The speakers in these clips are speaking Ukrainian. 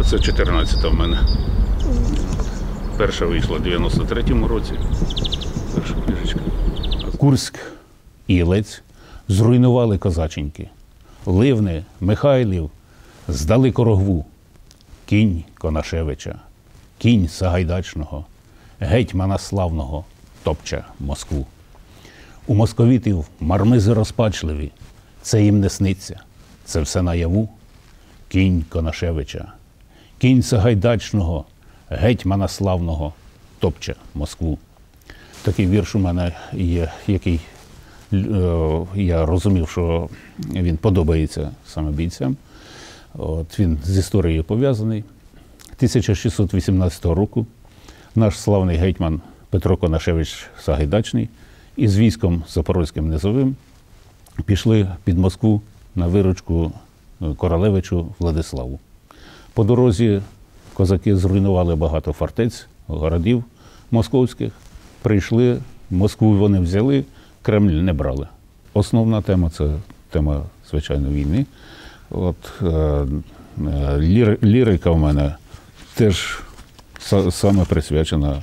Це 14-та в мене. Перша вийшла в 93-му році. Перша книжечка. Курськ і Ілець зруйнували козаченьки. Ливни, Михайлів здали Корогву. Кінь Конашевича, кінь Сагайдачного, гетьмана славного топче Москву. У московітів мармизи розпачливі, це їм не сниться, це все наяву. Кінь Конашевича, кінь Сагайдачного, гетьмана славного топче Москву. Такий вірш у мене є, який я розумів, що він подобається саме бійцям. От, він з історією пов'язаний. 1618 року наш славний гетьман Петро Конашевич Сагайдачний із військом Запорозьким Низовим пішли під Москву на виручку королевичу Владиславу. По дорозі козаки зруйнували багато фортець, городів московських. Прийшли, Москву вони взяли, Кремль не брали. Основна тема – це тема, звичайно, війни. От, лірика в мене теж саме присвячена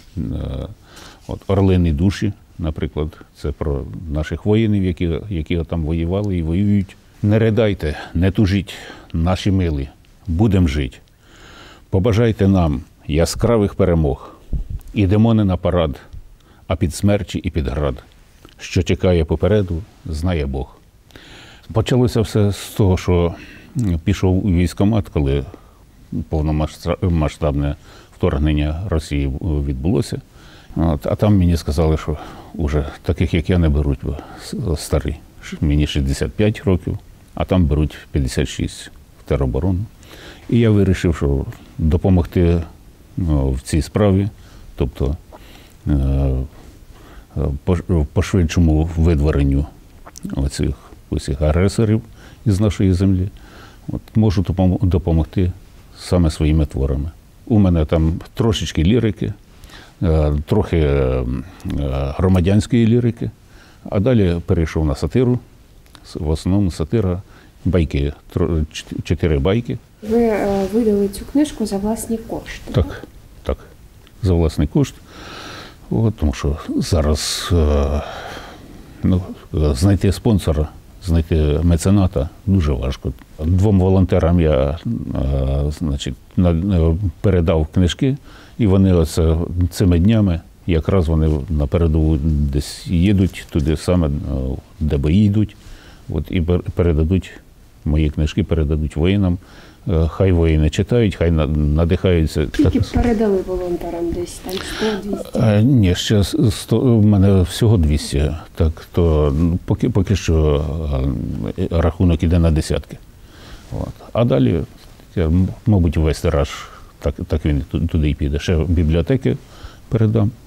«Орлині душі», наприклад. Це про наших воїнів, які там воювали і воюють. Не ридайте, не тужіть, наші милі, будем жить. Побажайте нам яскравих перемог. Ідемо не на парад, а під смерчі і під град. Що чекає попереду, знає Бог. Почалося все з того, що пішов у військкомат, коли повномасштабне вторгнення Росії відбулося. От, а там мені сказали, що вже таких, як я, не беруть, бо старі. Мені 65 років, а там беруть 56 в тероборону. І я вирішив, що допомогти в цій справі, тобто по швидшому видворенню оцих усіх агресорів із нашої землі, от, можу допомогти саме своїми творами. У мене там трошечки лірики, трохи громадянської лірики, а далі перейшов на сатиру. В основному сатира, байки, 4 байки. Ви видали цю книжку за власні кошти? Так, за власний кошт. От, тому що зараз знайти спонсора, знайти мецената дуже важко. 2 волонтерам я передав книжки, і вони цими днями, якраз вони на передову десь їдуть, туди саме, де бої йдуть, от, і передадуть мої книжки, передадуть воїнам. Хай воїни читають, хай надихаються. Скільки передали волонтерам? Десь там 100-200? Ні, ще 100, в мене всього 200. Так, то поки що рахунок іде на десятки. От. А далі, мабуть, весь тираж, так він туди й піде. Ще бібліотеки передам.